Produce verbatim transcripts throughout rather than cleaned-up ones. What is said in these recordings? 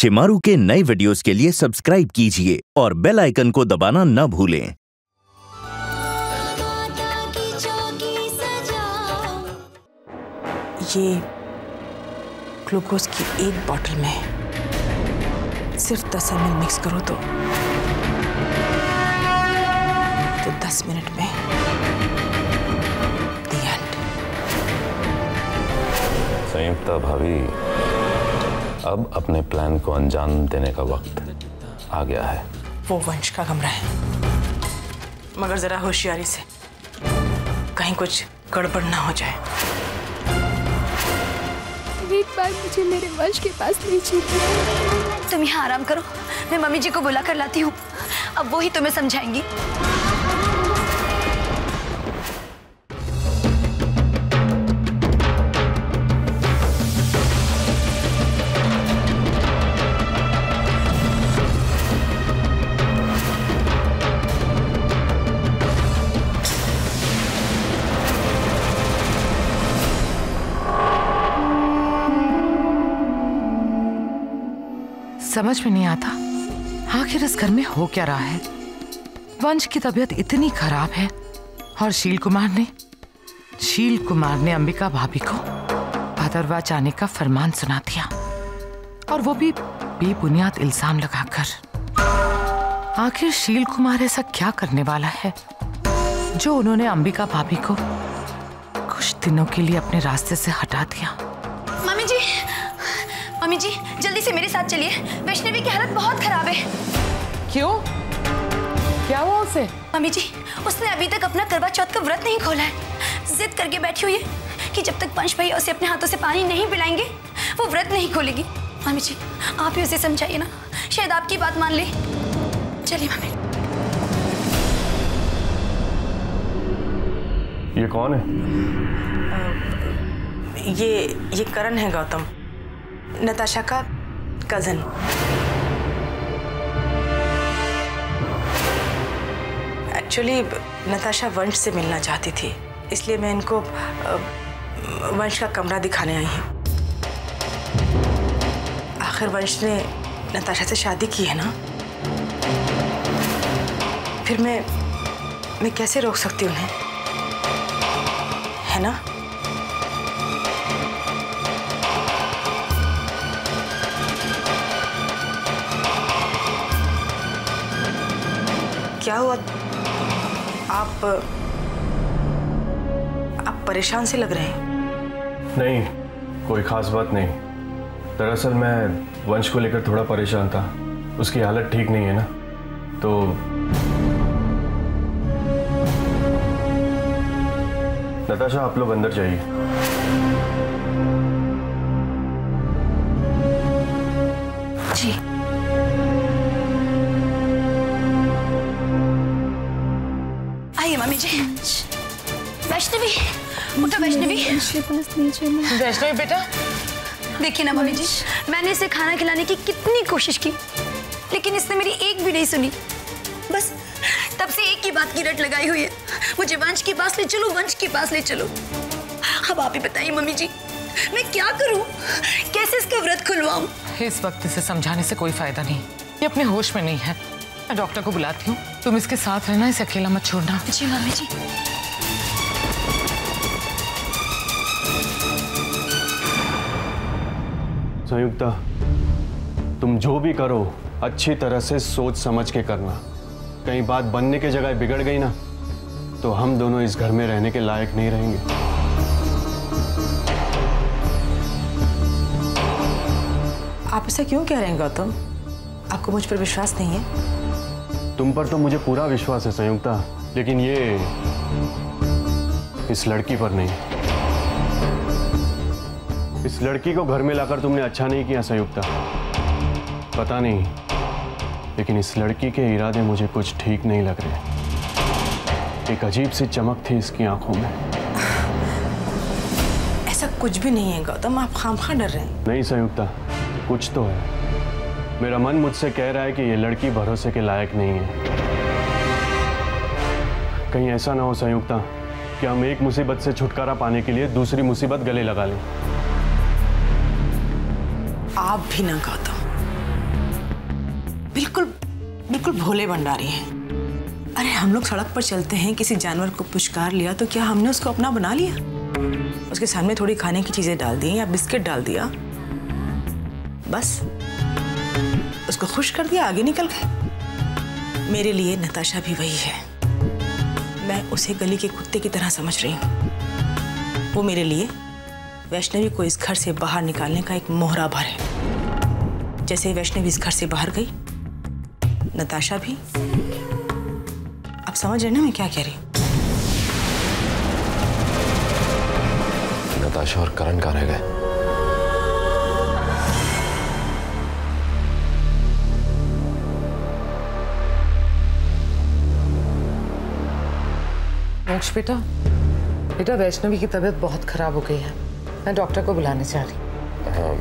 शिमारू के नए वीडियोस के लिए सब्सक्राइब कीजिए और बेल आइकन को दबाना न भूलें। ये ग्लूकोज की एक बॉटल में सिर्फ दस एम एल मिक्स करो तो तो दस मिनट में द एंड। संयुक्ता भाभी, अब अपने प्लान को अंजाम देने का वक्त आ गया है। वो वंश का कमरा है, मगर जरा होशियारी से, कहीं कुछ गड़बड़ ना हो जाए। एक बार मुझे मेरे वंश के पास ले चलिए। तुम यहाँ आराम करो, मैं मम्मी जी को बुला कर लाती हूँ, अब वो ही तुम्हें समझाएंगी। समझ में नहीं आता आखिर इस घर में हो क्या रहा है। वंश की तबीयत इतनी खराब है और शील कुमार ने शील कुमार ने अंबिका भाभी को भदरवा जाने का फरमान सुना दिया, और वो भी बेबुनियाद इल्जाम लगाकर। आखिर शील कुमार ऐसा क्या करने वाला है जो उन्होंने अंबिका भाभी को कुछ दिनों के लिए अपने रास्ते से हटा दिया। मम्मी जी, मम्मी जी जल्दी से मेरे साथ चलिए, वैष्णवी की हालत बहुत खराब है। क्यों, क्या हुआ उसे? मम्मी जी, उसने अभी तक अपना करवा चौथ का व्रत नहीं खोला है। जिद करके बैठी हुई है कि जब तक वंश भैया उसे अपने हाथों से पानी नहीं पिलाएंगे वो व्रत नहीं खोलेगी। मम्मी जी आप ही उसे समझाइए ना, शायद आपकी बात मान ले। चलिए मम्मी। ये कौन है? ये ये करण है, गौतम, नताशा का कजन। एक्चुअली नताशा वंश से मिलना चाहती थी, इसलिए मैं इनको वंश का कमरा दिखाने आई हूँ। आखिर वंश ने नताशा से शादी की है ना, फिर मैं मैं कैसे रोक सकती उन्हें, है ना? क्या हुआ? आप आप परेशान से लग रहे हैं। नहीं, कोई खास बात नहीं। दरअसल मैं वंश को लेकर थोड़ा परेशान था, उसकी हालत ठीक नहीं है ना, तो नताशा आप लोग अंदर जाइए। जी आइए मम्मी जी। वैष्णवी उठो, वैष्णवी। वैष्णवी बेटा, देखिए ना मम्मी जी, मैंने इसे खाना खिलाने की कितनी कोशिश की, लेकिन इसने मेरी एक भी नहीं सुनी। बस तब से एक ही बात की रट लगाई हुई है, मुझे वंश के पास ले चलो, वंश के पास ले चलो। अब आप ही बताइए मम्मी जी, मैं क्या करूं, कैसे इसका व्रत खुलवाऊं? इस वक्त इसे समझाने से कोई फायदा नहीं, ये अपने होश में नहीं है। मैं डॉक्टर को बुलाती हूँ, तुम इसके साथ रहना, इसे अकेला मत छोड़ना। जी मम्मी जी। संयुक्ता, तुम जो भी करो अच्छी तरह से सोच समझ के करना। कहीं बात बनने की जगह बिगड़ गई ना, तो हम दोनों इस घर में रहने के लायक नहीं रहेंगे। आप ऐसा क्यों कह रहे हैं गौतम? आपको मुझ पर विश्वास नहीं है? तुम पर तो मुझे पूरा विश्वास है संयुक्ता, लेकिन ये इस लड़की पर नहीं। इस लड़की को घर में लाकर तुमने अच्छा नहीं किया संयुक्ता। पता नहीं, लेकिन इस लड़की के इरादे मुझे कुछ ठीक नहीं लग रहे। एक अजीब सी चमक थी इसकी आंखों में। ऐसा कुछ भी नहीं है गौतम, आप खामखा डर रहे हैं। नहीं संयुक्ता, कुछ तो है। मेरा मन मुझसे कह रहा है कि ये लड़की भरोसे के लायक नहीं है। कहीं ऐसा ना हो संयुक्ता कि हम एक मुसीबत से छुटकारा पाने के लिए दूसरी मुसीबत गले लगा लें। आप भी ना गौतम, बिल्कुल बिल्कुल भोले भंडारी हैं। अरे हम लोग सड़क पर चलते हैं, किसी जानवर को पुचकार लिया तो क्या हमने उसको अपना बना लिया? उसके सामने थोड़ी खाने की चीजें डाल दी या बिस्किट डाल दिया, बस उसको खुश कर दिया, आगे निकल गए। मेरे लिए नताशा भी वही है। मैं उसे गली के कुत्ते की तरह समझ रही हूँ। वो मेरे लिए वैष्णवी को इस घर से बाहर निकालने का एक मोहरा भर है। जैसे ही वैष्णवी इस घर से बाहर गई, नताशा भी। आप समझ रहे ना मैं क्या कह रही हूँ? नताशा और करण कहाँ रह गए? मोक्ष बेटा, बेटा वैष्णवी की तबीयत बहुत खराब हो गई है। मैं डॉक्टर को बुलाने जा रही हूँ। हाँ।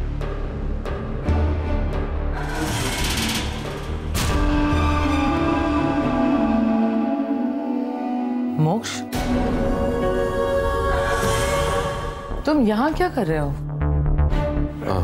मोक्ष, तुम यहाँ क्या कर रहे हो? हाँ।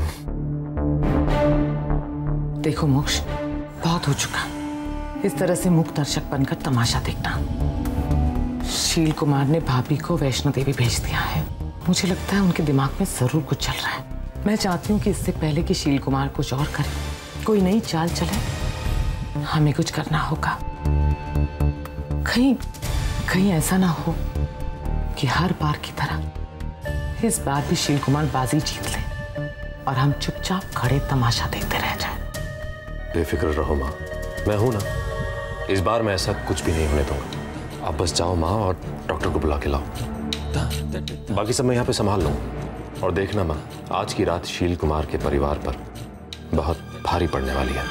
देखो मोक्ष, बहुत हो चुका। इस तरह से मूक दर्शक बनकर तमाशा देखना। शील कुमार ने भाभी को वैष्णो देवी भेज दिया है। मुझे लगता है उनके दिमाग में जरूर कुछ चल रहा है। मैं चाहती हूँ कि इससे पहले कि शील कुमार कुछ और करे, कोई नई चाल चले, हमें कुछ करना होगा। कहीं कहीं ऐसा ना हो कि हर बार की तरह इस बार भी शील कुमार बाजी जीत ले और हम चुपचाप खड़े तमाशा देखते रह जाएं। बेफिक्र रहो माँ, मैं हूं ना। इस बार मैं ऐसा कुछ भी नहीं होने दूंगा। आप बस जाओ माँ और डॉक्टर को बुला के लाओ। बाकी सब मैं यहाँ पे संभाल लूंगा। और देखना माँ, आज की रात शील कुमार के परिवार पर बहुत भारी पड़ने वाली है।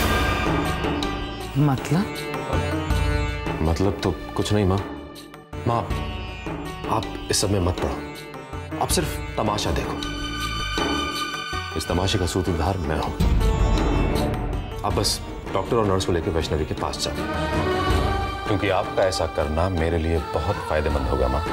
मतलब मतलब तो कुछ नहीं माँ। माँ आप इस सब में मत पड़ो, आप सिर्फ तमाशा देखो। इस तमाशे का सूत्रधार मैं हूं। आप बस डॉक्टर और नर्स को लेकर वैष्णवी के पास जाओ, क्योंकि आपका ऐसा करना मेरे लिए बहुत फायदेमंद होगा माँ।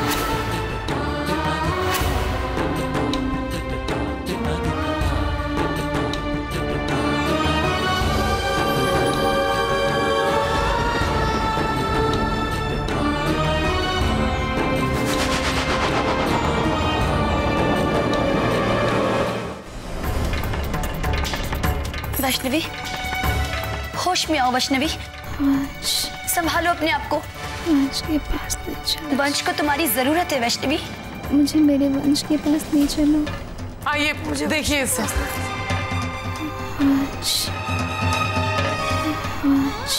वैष्णवी, होश में आओ वैष्णवी। संभालो अपने आप को। वंश के पास ले चलो। वंश को तुम्हारी जरूरत है वैष्णवी। मुझे मेरे वंश के पास ले चलो। आइए, मुझे देखिए इसे। वंश, वंश।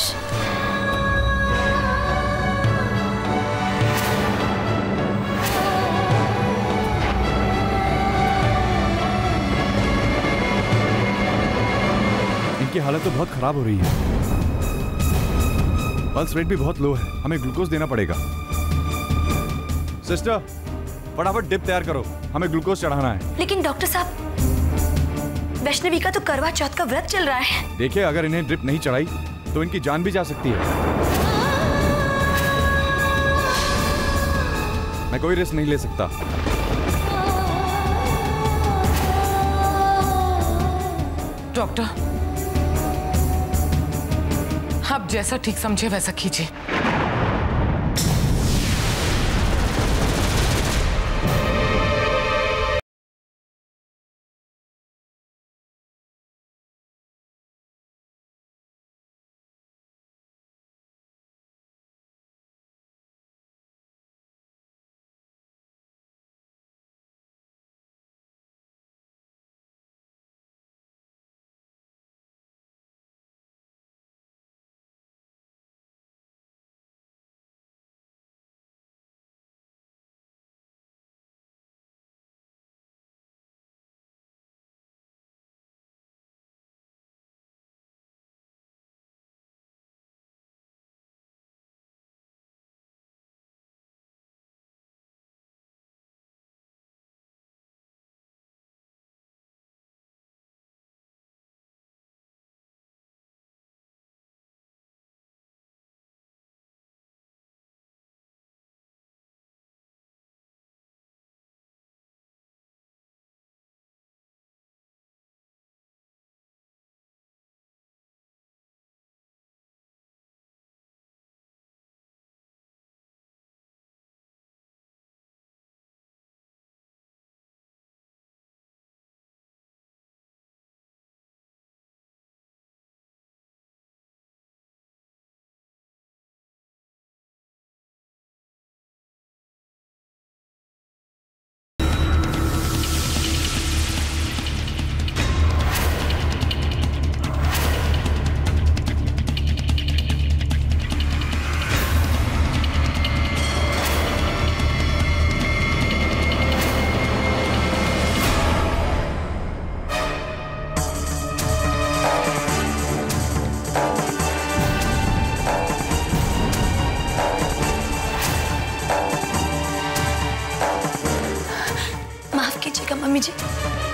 इनकी हालत तो बहुत खराब हो रही है। पल्स रेट भी बहुत लो है, हमें ग्लूकोज देना पड़ेगा। सिस्टर, फटाफट डिप तैयार करो, हमें ग्लूकोज चढ़ाना है। लेकिन डॉक्टर साहब, वैष्णवी का तो करवा चौथ का व्रत चल रहा है। देखिए, अगर इन्हें ड्रिप नहीं चढ़ाई तो इनकी जान भी जा सकती है। मैं कोई रिस्क नहीं ले सकता। डॉक्टर, आप जैसा ठीक समझे वैसा कीजिए।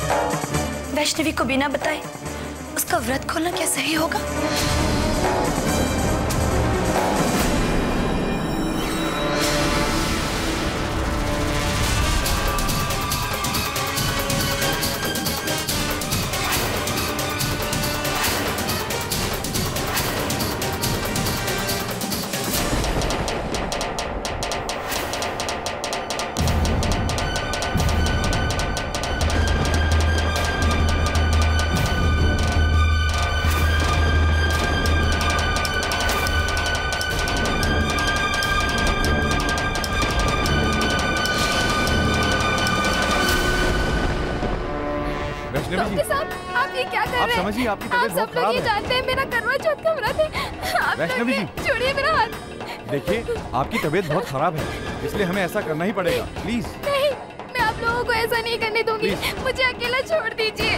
वैष्णवी को बिना बताए उसका व्रत खोलना क्या सही होगा? डॉक्टर साहब, आप ये क्या कर आप रहे हैं? समझिए, आपकी आप तबीयत सब बहुत लोग खराब ये है। जानते हैं मेरा करवा चौथ का व्रत है। आप वैष्णवी लोग ये- छोड़िए मेरा हाथ। देखिए, आपकी तबीयत बहुत खराब है, इसलिए हमें ऐसा करना ही पड़ेगा। प्लीज। नहीं, मैं आप लोगों को ऐसा नहीं करने दूंगी। मुझे अकेला छोड़ दीजिए।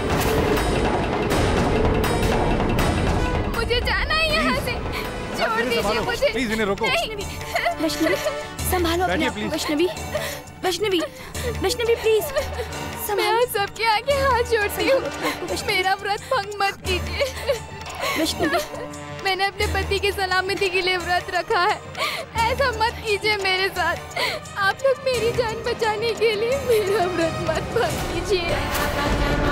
मुझे जाना है यहाँ से। छोड़ इन्हें दीजिए संभालो। मुझे। प्लीज इन्हें रोको। नहीं। वैष्णवी संभालो अपने बैठिए, आप को। प्लीज। वैष्णवी वैष्णवी वैष्णवी प्लीज मैं आप सबके आगे हाथ जोड़ती हूँ। मेरा व्रत भंग मत कीजिए। वैष्णवी मैंने अपने पति की सलामती के लिए व्रत रखा है। ऐसा मत कीजिए मेरे साथ। आप लोग मेरी जान बचाने के लिए मेरा व्रत मत भंग कीजिए।